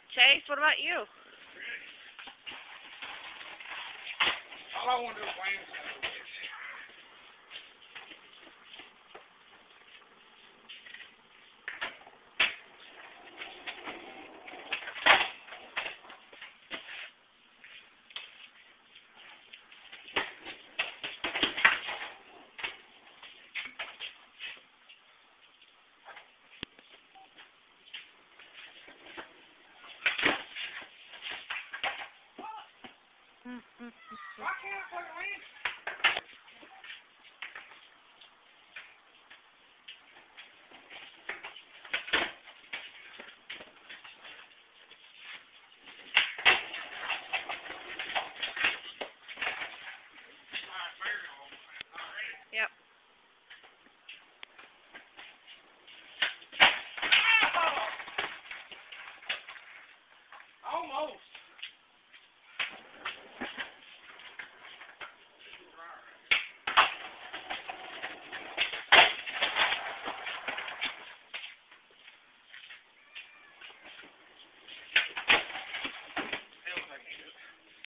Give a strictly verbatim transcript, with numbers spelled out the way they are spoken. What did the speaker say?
Chase, what about you? All I want to do is land something. Why can't I fucking land? Yep. Almost.